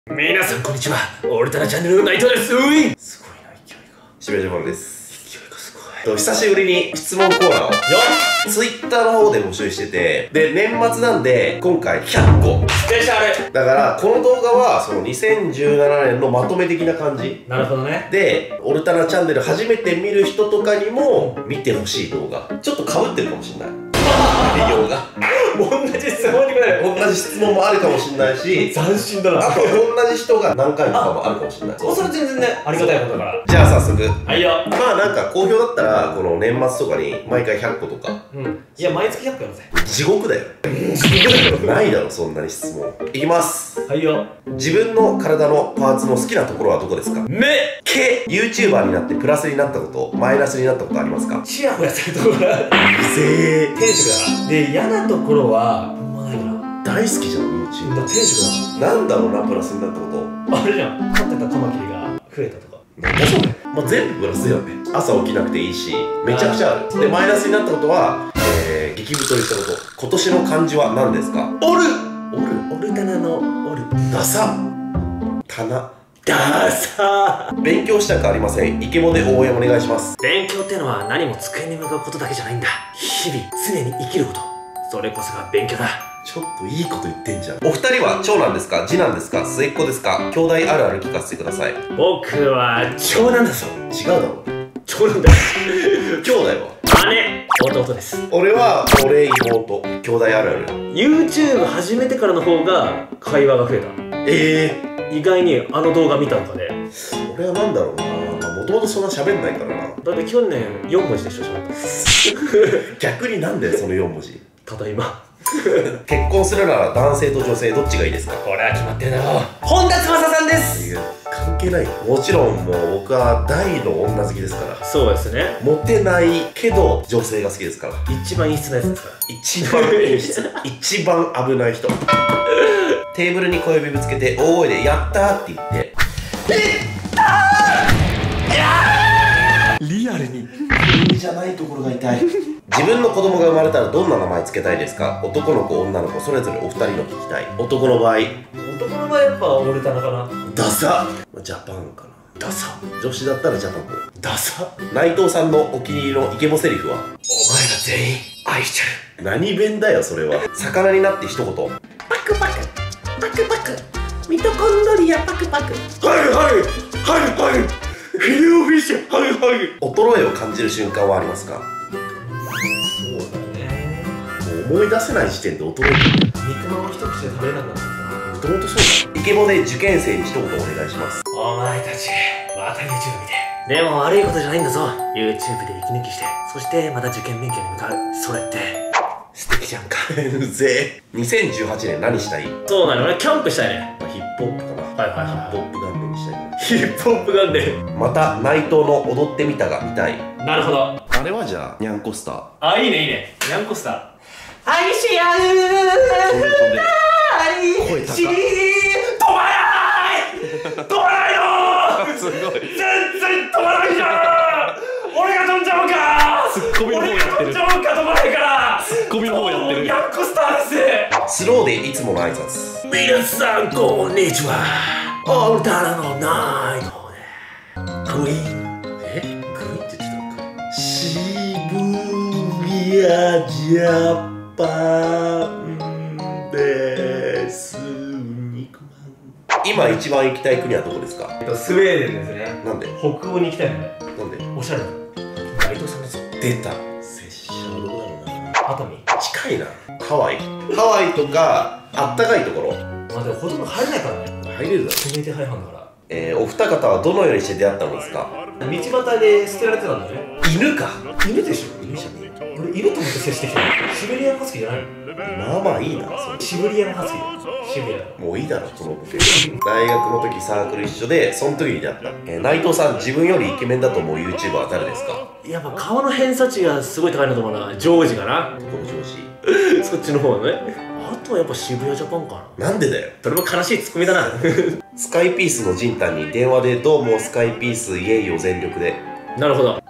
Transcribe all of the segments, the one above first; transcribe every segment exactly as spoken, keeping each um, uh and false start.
皆さんこんにちは。オルタナチャンネルの内藤です。すごいな、勢いが。 渋谷ジャパンです。 勢いがすごい。 久しぶりに質問コーナーをツイッターの方で募集してて、で年末なんで今回ひゃっこスペシャルだから、この動画はそのにせんじゅうななねんのまとめ的な感じ。 なるほどね。 でオルタナチャンネル初めて見る人とかにも見てほしい動画、ちょっと被ってるかもしれない内容が同じ質問にも同じ質問もあるかもしれないし、 斬新だな。 あと同じ人が何回とかもあるかもしれない。 それ全然ね、ありがたいことだから。 じゃあ早速、 はいよ。 まあなんか好評だったらこの年末とかに毎回ひゃっことか。 うん。いや、毎月ひゃっこやるぜ。 地獄だよ。ないだろそんなに質問。いきます。 はいよ。 自分の体のパーツの好きなところはどこですか？ 目。 毛。 YouTuber になってプラスになったこと、マイナスになったことありますか？ チヤホヤするところがうぜー。 天職だから。で、嫌なところはあんまないかな。 大好きじゃん YouTube。 だ天職なんだろうな、プラスになったこと。 だな。あれじゃん、飼ってたカマキリが増えたとか。 なんだそれ。まあ、全部プラスだよね。朝起きなくていいし、めちゃくちゃある。で、マイナスになったことは、えー、激太りしたこと。今年の漢字は何ですか？ おるおる。 オルタナのオル。 ダサ。棚。 ダサー。 勉強したくありません。イケボで応援お願いします。 勉強ってのは何も机に向かうことだけじゃないんだ。日々常に生きること、それこそが勉強だ。 ちょっといいこと言ってんじゃん。お二人は長男ですか？次男ですか？末っ子ですか？兄弟あるある聞かせてください。 僕は長男だぞ。 違うだろ。 長男だ。 兄弟は？ 姉、弟です。 俺は俺妹。兄弟あるある。 YouTube 始めてからの方が会話が増えた。 ええー、 意外にあの動画見たのかで。 俺はなんだろうな、もともとそんな喋んないからな。 だって去年よんもじでしょ、喋った。 逆になんだよそのよん文字。 ただいま。 結婚するなら男性と女性どっちがいいですか？ これは決まってるだろう。本田翼さんです。 関係ない。もちろんもう僕は大の女好きですから。 そうですね。 モテないけど女性が好きですから。 一番いい質なやつですから。 一番いい質一番危ない人。テーブルに小指ぶつけて大声で「やったー」って言って「えったー！やー！」 リアルにいいじゃないところが痛い。自分の子供が生まれたらどんな名前つけたいですか？男の子女の子それぞれお二人の聞きたい。男の場合、 男の場合やっぱオルタナかな。 ダサ。ジャパンかな。 ダサ。 女子だったらジャパンコ。 ダサ。 内藤さんのお気に入りのイケボセリフは？ お前ら全員愛してる。 何弁だよそれは。魚になって一言。 パクパクパクパクミトコンドリアパクパク。 はいはいはいはいフィレオフィッシュはいはい。衰えを感じる瞬間はありますか？ そうだね。 もう思い出せない時点で衰えてる。 肉まんを一口で食べれなくなったな。 もともとそうだ。イケボで受験生に一言お願いします。 お前たちまた YouTube 見て。でも悪いことじゃないんだぞ。 YouTube で息抜きして、そしてまた受験勉強に向かう。それって素敵じゃんか。 うぜえ。にせんじゅうはちねん何したい？ そうなの、俺キャンプしたいね。 ヒップホップかな。 はいはいはい。 ヒップホップ元年にしたいな。 ヒップホップ元年。 また内藤の踊ってみたが見たい。 なるほど。 あれはじゃあニャンコスター。 あ、いいねいいね。ニャンコスター。 愛し合う飛んで飛んで愛声高っ。 止まらない止まらないよ。 すごい。 全然止まらないじゃん。俺が飛んじゃおうか。 ツッコミの方やってる。 俺が飛んじゃおうか。飛ばないからツッコミの方やってる。 ニャンコスターです。 スローでいつもの挨拶。 皆さんこんにちは。オルタナのナイトでグリーン。 えグリーンって言ってたのか。渋谷ジャパンです。肉まん。今一番行きたい国はどこですか？ えっとスウェーデンですね。 なんで？ 北欧に行きたいのね。 なんで？ おしゃれな内藤さんですよ。 出た。拙者はどこだろうな。 熱海。 近いな。ハワイ。ハワイとかあったかいところ。 まあでもほとんど入れないからね。 入れるだろ。 指名手配犯だから。 えー、お二方はどのようにして出会ったのですか？ 道端で捨てられてたんだね。 犬か。 犬でしょ。 犬じゃねえ。 俺犬と思って接してきたの。シベリアンハスキーじゃないの。 まあまあいいなそれ。 シベリアンハスキー。シベリアン。 もういいだろこのボケ。大学の時サークル一緒でその時に出会った、えー、内藤さん自分よりイケメンだと思う YouTuber は誰ですか？ やっぱ顔の偏差値がすごい高いなと思うな。ジョージかな。 この上司。 そっちの方ね。あとはやっぱ渋谷ジャパンかな。 なんでだよ。 それも悲しいツッコミだな。 スカイピースのジンタンに電話でどうもスカイピースイエイを全力で。 なるほど。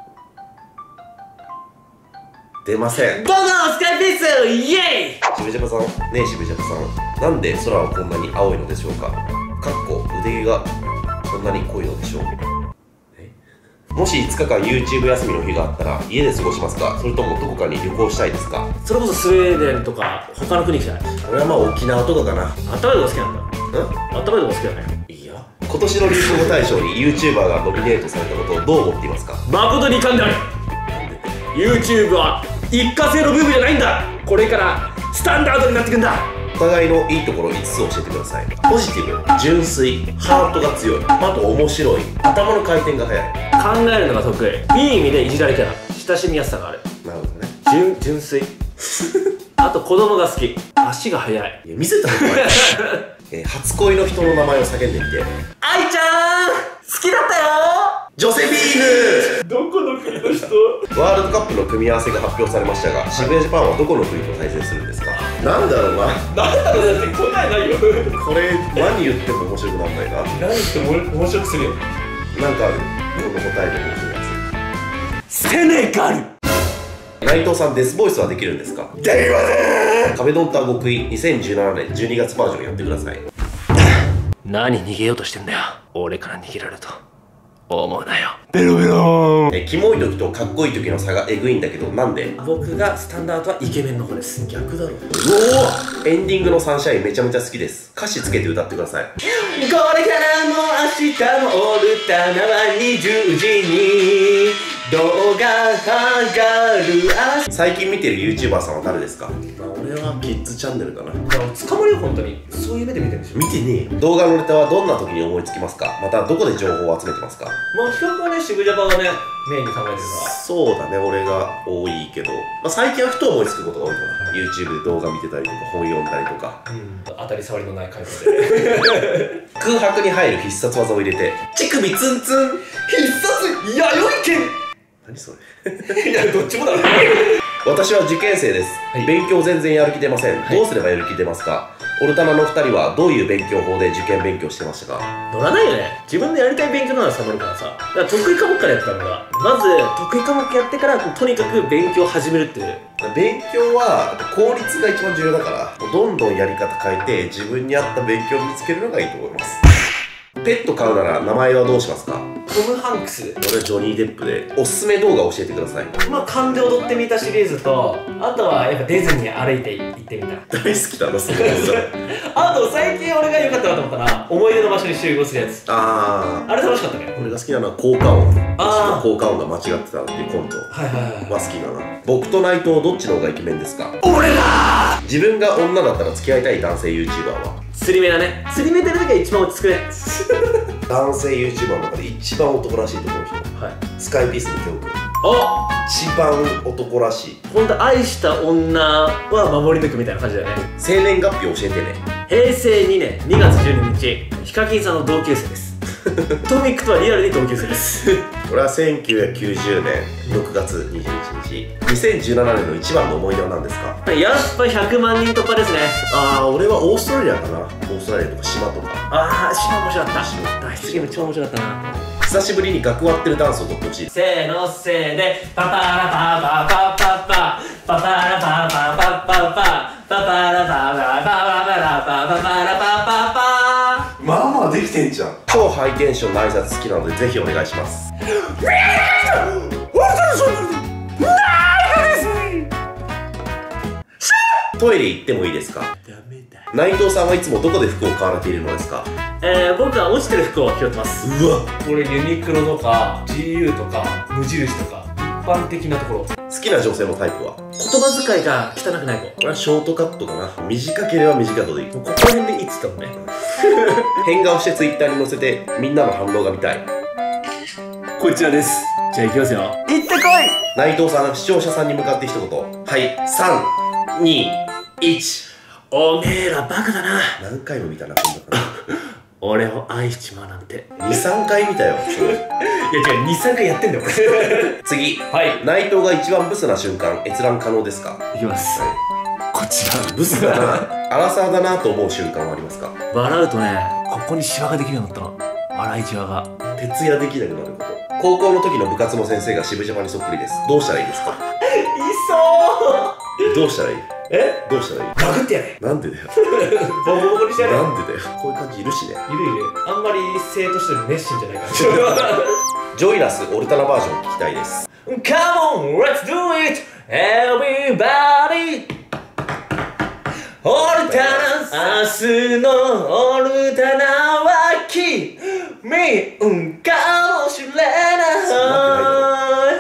出ません。 どうもスカイピースイエイ。 渋ジャパさんねえ渋ジャパさん、なんで空はこんなに青いのでしょうか？ かっこ腕毛がこんなに濃いのでしょう。えもしいつかかん YouTube 休みの日があったら家で過ごしますか、それともどこかに旅行したいですか？ それこそスウェーデンとか他の国行きたい。 俺はまあ沖縄とかかな。 あったかいとこ好きなんだ。 うんあったかいとこ好きだね。 いや、今年の流行語大賞に YouTuber がノミネートされたことをどう思っていますか？ 誠に遺憾である。 YouTube は一過性のブームじゃないんだ。これからスタンダードになってくんだ。 お互いのいいところいつつ教えてください。ポジティブ、純粋、ハートが強い、あと面白い、頭の回転が速い。 考えるのが得意、いい意味でいじられキャラ、親しみやすさがある。 なるほどね。 純純粋あと子供が好き、足が速い。 いや見せたのかいえー初恋の人の名前を叫んでみて。 愛ちゃん好きだったよ。 ジョセフィーヌ。 どこの国の人？ ワールドカップの組み合わせが発表されましたが、渋谷ジャパンはどこの国と対戦するんですか？なんだろうな。 なんだろう、だって答えないよ。 これ何言っても面白くなんないな。 何言っても面白くするよ。 なんかある。この答えで面白いやつ。セネガル。 内藤さん、デスボイスはできるんですか？できません。壁ドンター極意にせんじゅうななねんじゅうにがつバージョンやってください。 何逃げようとしてんだよ。俺から逃げられると思うなよ。ベロベロえキモい時とかっこいい時の差がエグいんだけど、なんで？ 僕がスタンダードはイケメンの方です。逆だろ。 おお、エンディングのサンシャインめちゃめちゃ好きです。歌詞つけて歌ってください。これからも明日もオルタナはにじゅうじに動画上がる。最近見てる YouTuber さんは誰ですか？俺はキッズチャンネルかな。 捕まるよ、本当に。そういう目で見てるんでしょ。 見てねえよ。動画のネタはどんな時に思いつきますか？またどこで情報を集めてますか？ まあ企画はね、渋ジャパがねメインに考えてるから。 そうだね、俺が多いけど、まあ、最近はふと思いつくことが多いかな。 YouTube で動画見てたりとか本読んだりとか、うん、 当たり障りのない回答で空白に入る必殺技を入れて乳首ツンツン必殺弥生剣。何それいや、どっちもだね私は受験生です、はい、勉強全然やる気出ません、はい、どうすればやる気出ますか？オルタナのふたりはどういう勉強法で受験勉強してましたか？ 乗らないよね。自分でやりたい勉強ならサボるからさ。だから得意科目からやってたのが、まず得意科目やってからとにかく勉強を始めるっていう。 勉強は効率が一番重要だから、どんどんやり方変えて自分に合った勉強を見つけるのがいいと思います。ペット飼うなら名前はどうしますか？ トム・ハンクス。 俺はジョニー・デップで。おすすめ動画教えてください。 まあ勘で踊ってみたシリーズと、あとはやっぱディズニー歩いて行ってみた。 大好きだなその動画あと最近俺が良かったなと思ったら、思い出の場所に集合するやつ。 ああ、 あれ楽しかったね。 俺が好きなのは効果音。 ああ、 効果音が間違ってたっていうコントはいはいはいは好きだな。僕と内藤どっちの方がイケメンですか？ 俺だー。 自分が女だったら付き合いたい男性 YouTuber は？ 釣り目だね。釣り目出る時が一番落ち着くね男性 YouTuber の中で一番男らしいと思う人、はい、スカイピースの京くん。 あ、 一番男らしい。 ほんと愛した女は守り抜くみたいな感じだよね。 生年月日教えてね。 へいせいにねんにがつじゅうににち、ヒカキンさんの同級生ですトミックとはリアルに同級生です俺はせんきゅうひゃくきゅうじゅうねんろくがつにじゅういちにち。にせんじゅうななねんの一番の思い出は何ですか？ やっぱひゃくまんにん突破ですね。 ああ、俺はオーストラリアかな。オーストラリアとか島とか。 ああ、島面白かった。脱出ゲーム超面白かったな。 久しぶりに学割ってるダンスを撮ってほしい。 せーのせーでパパラパパパパパパパラパパパパパパパラパパパパパパパラパパパ。 まあまあできてんじゃん。超ハイテンションな挨拶好きなのでぜひお願いします。トイレ行ってもいいですか？ダメだ。内藤さんはいつもどこで服を買われているのですか？ えー、僕は落ちてる服を拾ってます。 うわ、 これユニクロとか ジーユー とか無印とか一般的なところ。 好きな女性のタイプは？ 言葉遣いが汚くない子。 これはショートカットかな。短ければ短いほどいい。 もうここら辺でいつだもんね変顔してツイッターに載せてみんなの反応が見たい。 こちらです。じゃあ行きますよ。行ってこい。 内藤さん、視聴者さんに向かって一言。はい、さん、に、いち。 おめえらバカだな。 何回も見たな、こんな感じ俺を愛しちまうなんて。 に、さんかい見たよ。 いや違う、に、さんかいやってんだよ俺次、 はい。 内藤が一番ブスな瞬間、閲覧可能ですか？ いきます、はい、こちら。 ブスだなアラサーだなと思う瞬間はありますか？ 笑うとね、ここにシワができるようになったの。笑いじわが。 徹夜できなくなること。高校の時の部活の先生が渋ジャパにそっくりです。どうしたらいいですか？ いそうどうしたらいい？ えどうしたらいい？ 殴ってやれ。 なんでだよ。 ボコボコにしてやれ。 なんでだよ。こういう感じいるしね。 いるいる。あんまり生徒してる熱心じゃないから。 ジョイナスオルタナバージョン聞きたいです。 Come on, let's do it, everybody. オルタナ、明日のオルタナは君かもしれない。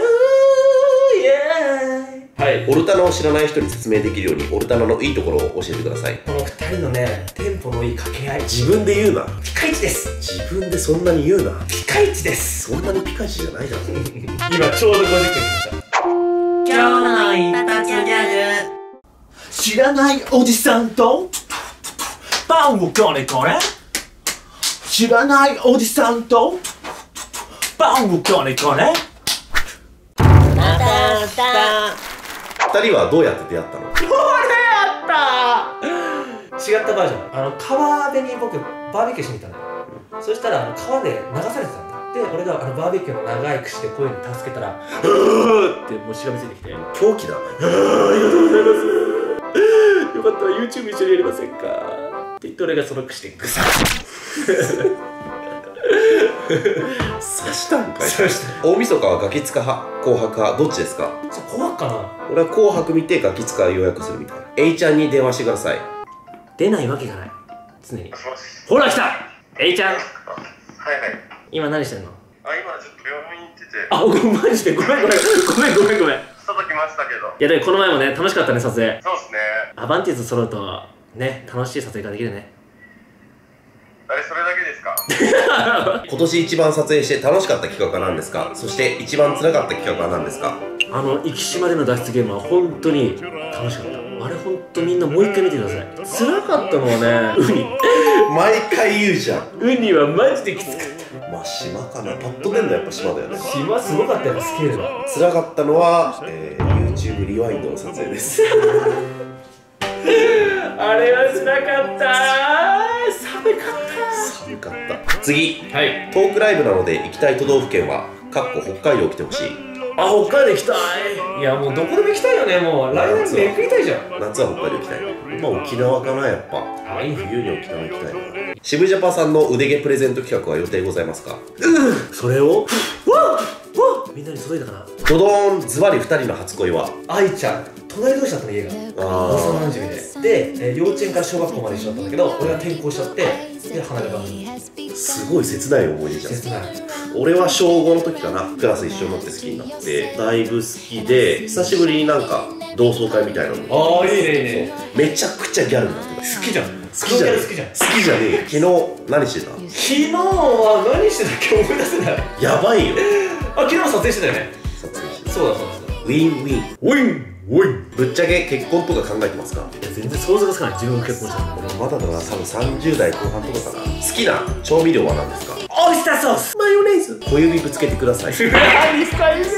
はい、 オルタナを知らない人に説明できるようにオルタナのいいところを教えてください。 このふたりのね、テンポのいい掛け合い、 自分で言うな。 ピカイチです。 自分でそんなに言うな。 ピカイチです。 そんなにピカイチじゃないだろ。 今ちょうどごじゅっぷんきました。今日の一発ギャグ。知らないおじさんとパンをこねこね。知らないおじさんとパンをこねこね。またた二人はどうやって出会ったの？ これやったー。違ったバージョン。あの川辺に僕バーベキューしに行ったのよ。そしたらあの川で流されてたんだ。で俺があのバーベキューの長い串でこういうの助けたら「うーってもうしがみついてきて「 狂気だ。 ありがとうございます。よかったら YouTube 一緒にやりませんか」って言って俺がその串でグサッ刺したんかい。大晦日はガキツカ派、紅白派、どっちですか？ 紅白かな。 俺は紅白見てガキツカ予約するみたいな。A ちゃんに電話してください。 出ないわけがない。常に。ほら来た A ちゃん。 はいはい。 今何してんの？ あ、今ちょっと病院行ってて。 あ、ごめんマジでごめんごめんごめんごめんごめん。 外来ましたけど。 いやでもこの前もね楽しかったね撮影。 そうっすね。 アバンティーズ揃うとね楽しい撮影ができるね。 あれそれだけですか？ 今年一番撮影して楽しかった企画は何ですか？そして一番辛かった企画は何ですか？ あの生島での脱出ゲームは本当に楽しかった。あれ本当みんなもう一回見てください。辛かったのはねウニ。 毎回言うじゃん。 ウニはマジできつかった。 まあ島かな。パッと出んのやっぱ島だよね。 島すごかったやっぱスケールが。 辛かったのは、えー、YouTube リワインドの撮影です。 あれは辛かった。寒かった。 寒かった。次、 はい。 トークライブなので行きたい都道府県はかっこ北海道来てほしい。 あ、北海道行きたい。いやもうどこでも行きたいよね。もう来年めくりたいじゃん。 夏は北海道行きたい。まあ沖縄かなやっぱ。 あ、いい冬に沖縄行きたいな。渋ジャパさんの腕毛プレゼント企画は予定ございますか？ うん、それをわっわっみんなに届いたかな。 ドドーン。ズバリふたりの初恋は？ 愛ちゃん隣同士だったの家が。 あ幼馴染でで、えー、幼稚園から小学校まで一緒だったんだけど俺が転校しちゃってで離ればすごい切ない思い出じゃん。 切ない。 俺は小ごの時かな。クラス一緒になって好きになってだいぶ好きで久しぶりになんか同窓会みたいなの。 ああいいねいいね。 めちゃくちゃギャルになってた。 好きじゃん。 好きじゃねえ。 好きじゃん。 好きじゃねえ。昨日何してた？ 昨日は何してたっけ思い出せない。 やばいよ。 あ、昨日も撮影してたよね。 撮影してた。 そうだそうだそうだ。 ウィンウィンウィンウィン。ぶっちゃけ結婚とか考えてますか？ いや全然想像がつかない。自分が結婚したの。 俺まだだな。多分さんじゅう代後半とかかな。好きな調味料は何ですか？ オイスターソース、マヨネーズ。 小指ぶつけてください。 何深いね。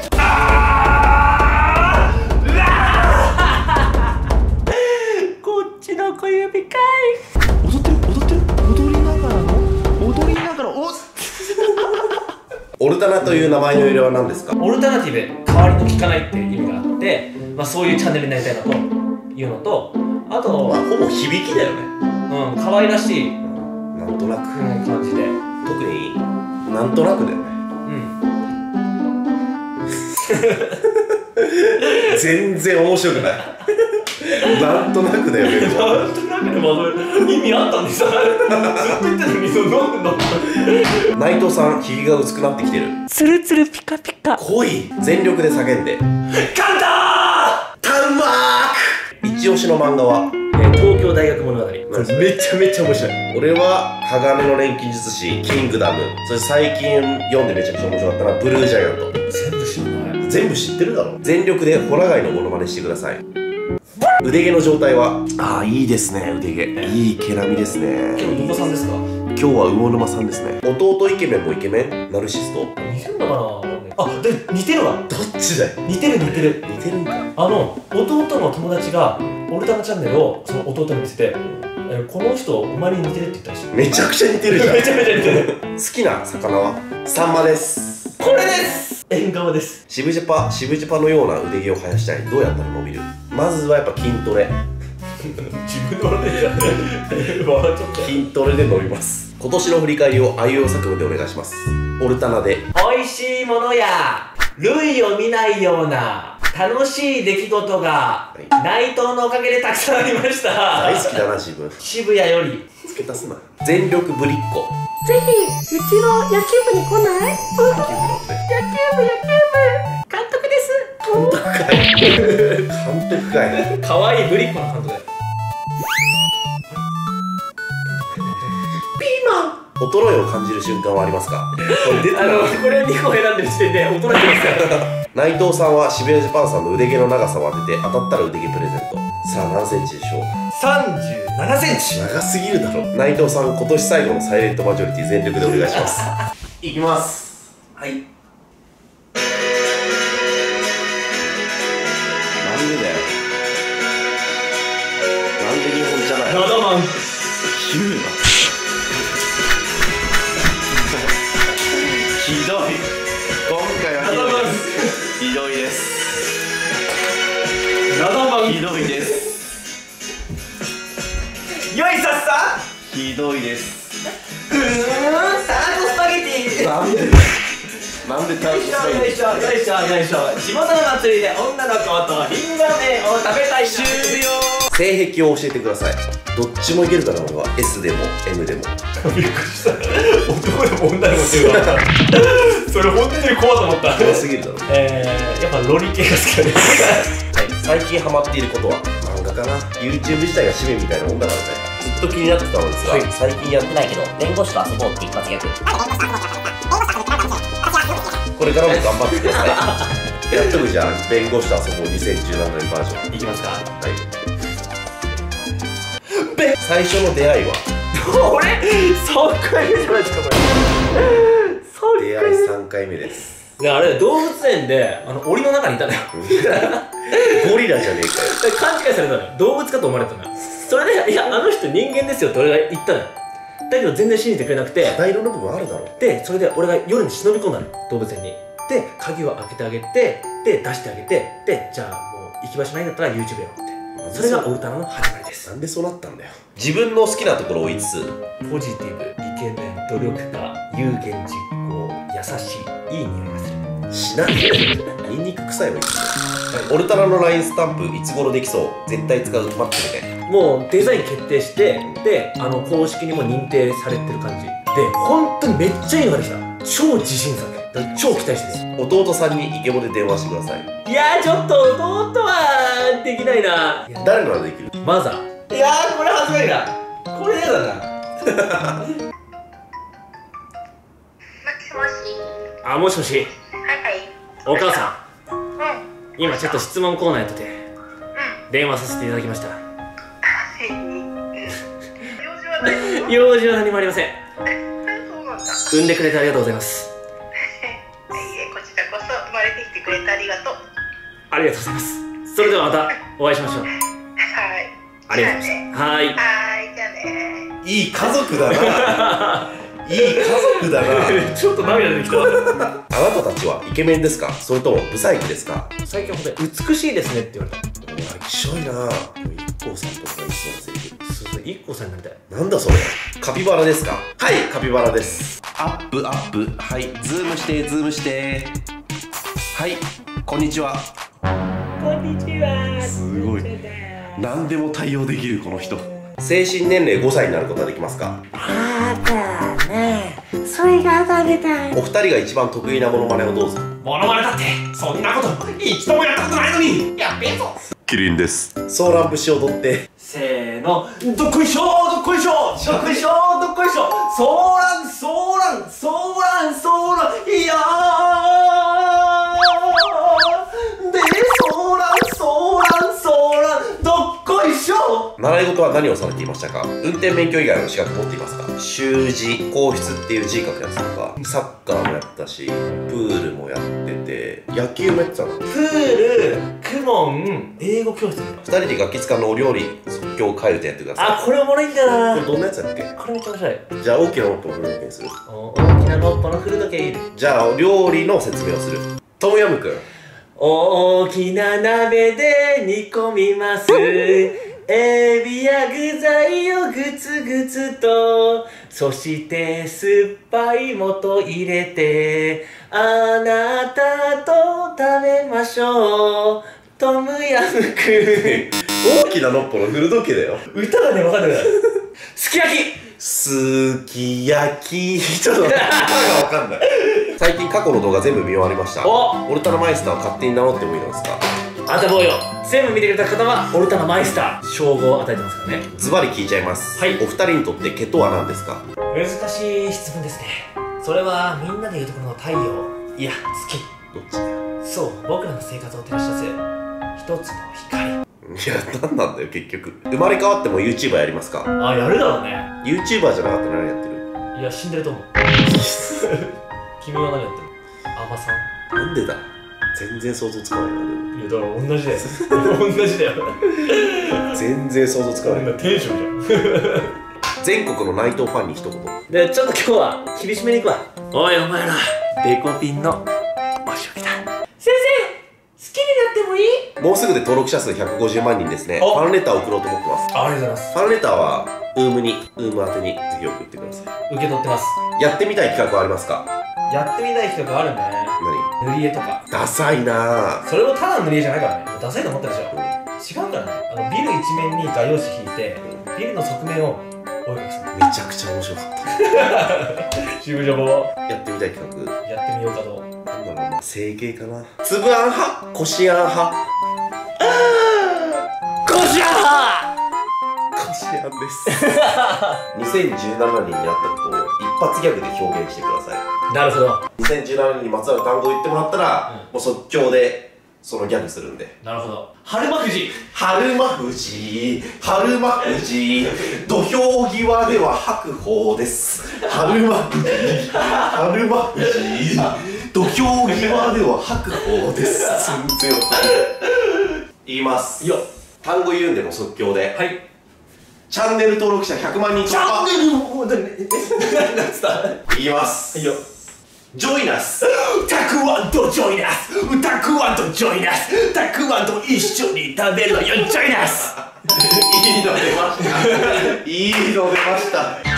こっちの小指かい。踊ってる踊ってる。踊りながらの踊りながらおオルタナという名前の由来は何ですか？ オルタナティブ、代わりの効かないっていう意味があって、まあ、そういうチャンネルになりたいなというのと、あと、 まあほぼ響きだよね。 うん、可愛らしい、 なんとなく、 うん、感じで、 特になんとなくだよね。 うん。 全然面白くない。なんとなくだよね。 なんとなくでも意味あったんでさ、ずっと言ってたのに、そのなんだ内藤さん、ひげが薄くなってきてる。 ツルツルピカピカ。 濃い。全力で叫んで。 簡単タウンワーク。一押しの漫画は？ 東京大学物語。めちゃめちゃ面白い。 俺は鋼の錬金術師キングダム。そして最近読んでめちゃくちゃ面白かったのはブルージャイアント。 全部知らない。 全部知ってるだろ。全力でホラガイのモノマネしてください。腕毛の状態は？ああ、いいですね。腕毛いい毛並みですね。 今日どこさんですか？ 今日は魚沼さんですね。弟イケメンもイケメン？ナルシスト？ 似てるのかな。あ、で似てるわ。 どっちだよ。 似てる似てる似てるんか。 あの弟の友達がオルタナチャンネルをその弟に見せて、えこの人お前に似てるって言ったらしい。 めちゃくちゃ似てるじゃん。 めちゃめちゃ似てる。 好きな魚は？サンマです。 これです。縁側です。 渋ジャパ渋ジャパのような腕毛を生やしたい。どうやったら伸びる？まずはやっぱ筋トレ。 自分の笑ってんじゃん。笑っちゃった。 筋トレで伸びます。今年の振り返りをあいうえお作文でお願いします。オルタナで美味しいものや類を見ないような楽しい出来事が、はい、内藤のおかげでたくさんありました。 大好きだな自分。 渋谷より付け足すな。全力ぶりっ子。 ぜひうちの野球部に来ない？野球部なんで？ 野球部野球部監督です。 監督会。監督会。 可愛いぶりっ子の監督だよ。 ピーマン。 衰えを感じる瞬間はありますか？これ出たあのこれにこ選んでる時点で衰えてますから。 内藤さんは渋谷ジャパンさんの腕毛の長さを当てて当たったら腕毛プレゼント。さあ何センチでしょう？ さんじゅうななセンチ。 長すぎるだろ。内藤さん今年最後のサイレントマジョリティ全力でお願いします。 いきます。はい。 なんでだよ。なんで日本じゃないの？ ななまん。 言うな。ひどい。今回はひどいです。ひどいです。 ななまん。 ひどいです。 よいさっさ。 ひどいです。 ふーん、タートスパゲティ。 なんでなんでタートスパゲティ。 よいしょよいしょよいしょ。地元の祭りで女の子とリンゴ麺を食べたい。終了。 性癖を教えてください。どっちもいけるかな俺は。 S でも M でも。 びっくりした。男でも女でもっていうかそれ本当に怖いと思った。 怖すぎるだろ。 えー、やっぱロリ系が好きです。 はい、最近ハマっていることは漫画かな。 YouTube 自体が趣味みたいなもんだからね。ずっと気になってたのですが、はい、最近やってないけど弁護士と遊ぼうって一発ギャグ。これからも頑張ってください。やっとくじゃん。弁護士と遊ぼうにせんじゅうななねんバージョンいきますか。はい。 最初の出会いはこれさんかいめじゃないですか。これ出会いさんかいめです。 であれ動物園であの檻の中にいたのよ。 ゴリラじゃねえかよ。 勘違いされたのよ。動物かと思われたのよ。それで「いやあの人人間ですよ」って俺が言ったのよ。だけど全然信じてくれなくて、 肌色の部分あるだろ。でそれで俺が夜に忍び込んだの動物園に。で鍵を開けてあげて、で出してあげて、でじゃあもう行き場所ないんだったら YouTube やろうって。それがオルタナの始まりです。 なんでそうなったんだよ。自分の好きなところをいつつ。 ポジティブ、イケメン、努力家、有言実行、優しい、いい匂いがする。 しないで。ニンニク臭いはいいですよ。オルタナの ライン スタンプいつ頃できそう？絶対使う。待ってね。 もうデザイン決定して、であの公式にも認定されてる感じで、本当にめっちゃいいのができた。超自信作。超期待してる。 弟さんにイケボで電話してください。 いやーちょっと弟はできないな。 誰ならできる？ マザー。いやーこれ恥ずかしいな。これやだな。 もしもし。 あ、もしもし。 はいはい。 お母さん。 うん。 今ちょっと質問コーナーやってて、 うん。 電話させていただきました。 用事は何？ 用事は何もありません。 そうなんだ。 産んでくれてありがとうございます。 いえいえ、こちらこそ生まれてきてくれてありがとう。 ありがとうございます。それではまたお会いしましょう。 はい。 ありがとうございます。はい。 はい、じゃあね。 いい家族だな。いい家族だな。 ちょっと涙出てきた。 あなたたちはイケメンですか？それともブサイクですか？ 最近ほんとに美しいですねって言われた。 一緒いな。一 k さんとか言いそうなセリフ。 そうそう、一 k さんになりたい。 なんだそれ。カピバラですか？はい、カピバラです。アップアップ。はい、ズームしてズームして。はい、こんにちは。 こんにちは。 すごい。何でも対応できるこの人。精神年齢ごさいになることはできますか？ あだね。それが食べたい。 お二人が一番得意なモノマネをどうぞ。 モノマネだってそんなこと一度もやったことないのに。やっべえぞ。 キリンです。ソーラン節を踊って。 せーの、どっこいしょー、どっこいしょー、どっこいしょー、どっこいしょー、ソーラン、ソーラン、ソーラン、ソーラン、いやーで、ソーラン、ソーラン、ソーラン、どっこいしょー。 習い事事は何をされていましたか？運転免許以外の資格持っていますか？習字、皇室っていう字書くやつとか、サッカーもやったし、プールもやってて、野球もやってたの。 プール、クモン、英語教室。 ふたりで楽器使うのお料理即興変えるとやってください。 あ、これおもろいんだよな。 これどんなやつだっけ？ これめっちゃ面白い。 じゃあ大きなノットの古時計にする。 お大きなノッポの古時計いる。 じゃあ料理の説明をする。トムヤムくん。 大きな鍋で煮込みます。エビや具材をグツグツと、そして酸っぱい素入れて、あなたと食べましょう。トムヤムくん。 大きなノッポの古時計だよ。 歌がね、わかんない。すき焼き。 すき焼き。ちょっと歌がわかんない。最近過去の動画全部見終わりました。 おオルタナマイスターを勝手に名乗ってもいいのですか？ あんた坊よ、全部見てくれた方はオルタナマイスター称号を与えてますからね。 ズバリ聞いちゃいます。 はい。 お二人にとって毛とは何ですか？ 難しい質問ですね。それはみんなで言うところの太陽、いや月。 どっちだよ。 そう、僕らの生活を照らし出す一つの光。 いや、何なんだよ結局。生まれ変わっても YouTuber やりますか？ あ、やるだろうね。 YouTuber じゃなかったら何やってる？ いや、死んでると思う。君は何やってる？アマさん。 なんでだ？全然想像つかないな。 いや、だから同じだよ。同じだよ。 全然想像つかない。 テンションじゃん。 全国の内藤ファンに一言。 で、ちょっと今日は厳しめに行くわ。おいお前ら、デコピンのお仕置きだ。先生、好きになってもいい？ もうすぐで登録者数ひゃくごじゅうまんにんですね。フおァンレターを送ろうと思ってます。 ありがとうございます。 ファンレターはウームに、ウーム宛てにぜひ送ってください。 受け取ってます。 やってみたい企画はありますか？ やってみたい企画あるんだね。 何？ 塗り絵とか。 ダサいなぁ。 それもただの塗り絵じゃないからね。ダサいと思ったでしょ。違うからね。あのビル一面に画用紙引いて、ビルの側面をお描きする。 めちゃくちゃ面白かった。 渋ジャボやってみたい企画。 やってみようかと。 なんだろうな、整形かな。つぶあん派、こしあん派。 こしゃこしあんです。にせんじゅうななねんにあったことを一発ギャグで表現してください。 なるほど。 にせんじゅうななねんにまつわる単語を言ってもらったら、うん、もう即興でそのギャグするんで。 なるほど。春馬富士。 春馬富士、春馬富士、土俵際では白鵬です。春馬富士、春馬富士、土俵際では白鵬です。全然わかんない。言います。よ。単語言うんでも即興で。はい。チャンネル登録者ひゃくまんにん突破。チャンネルを、な、な、なんつった？言います。はいよ。ジョイナス。たくあんとジョイナス。たくあんとジョイナス。たくあんと一緒に食べるのよ、ジョイナス。いいの出ました。いいの出ました。